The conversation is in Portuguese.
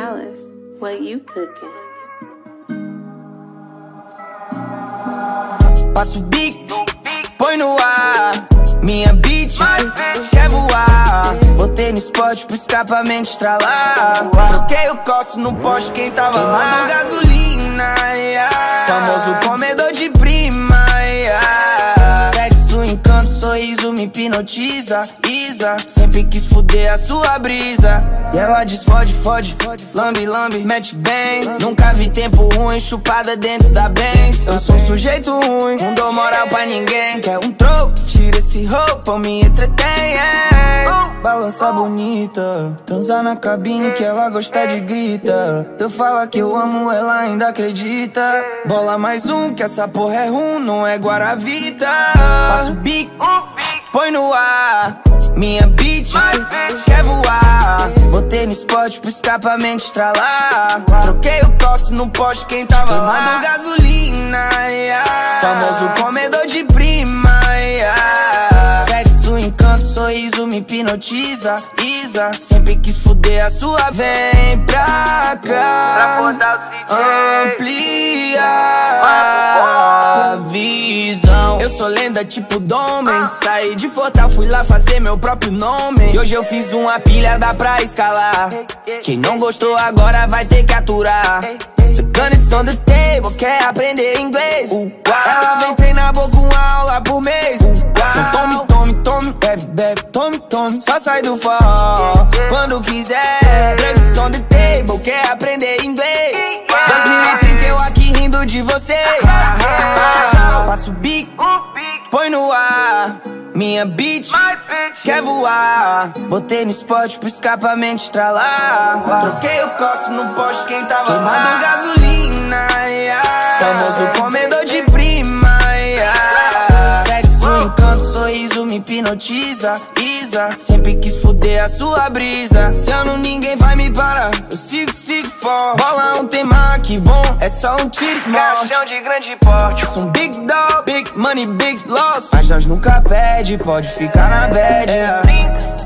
Dallas, what you cooking? Passo o bico, põe no ar. Minha bitch quer voar. Botei no spot pro escapamento estralar. Troquei o coço no poste, quem tava lá queimando gasolina, famoso comedor de prima, sexo, encanto, sorriso me hipnotiza. Isa, sempre quis fuder a sua brisa. E ela diz fode, fode, lambe, lambe, mete bem. Nunca vi tempo ruim, chupada dentro da Benz. Eu sou um sujeito ruim, não dou moral pra ninguém. Quer um troco, tira esse roupa, me entretém. Balança bonita, transar na cabine que ela gosta de grita. Eu falo que eu amo, ela ainda acredita. Bola mais um, que essa porra é rum, não é Guaravita. Passo o bico, põe no ar. Minha bitch quer voar. Botei no spot pro escapamento estralar. Troquei o coço no poste, quem tava lá queimando gasolina, famoso comedor de prima, sexo, encanto, sorriso me hipnotiza. Isa, sempre quis fuder a sua. Vem pra cá, amplia a visão. Eu sou lenda tipo Domen. Saí de Fortal, fui lá fazer meu próprio nome. E hoje eu fiz uma pilha, dá pra escalar. Quem não gostou agora vai ter que aturar. The gun is on the table, quer aprender inglês. Ela vem treinar, vou com aula por mês. Então tome, tome, tome, bebe, bebe, tome, tome. Só sai do forró quando quiser. Drugs is on the table, quer aprender inglês. 2030 eu aqui rindo de vocês. Passo o bico, põe no ar. Minha bitch quer voar. Botei no spot pro escapamento estralar. Troquei o coço no poste, quem tava queimando gasolina, famoso comedor de prima, sexo, encanto, sorriso me hipnotiza. Isa, sempre quis fuder a sua brisa. Se eu não, ninguém vai me parar. Eu sigo, sigo forte. Bola um tema que bom, é só um tiro de morte. Caixão de grande porte. Eu sou um big dog, big money, big loss. Mas nós nunca perde, pode ficar na bad.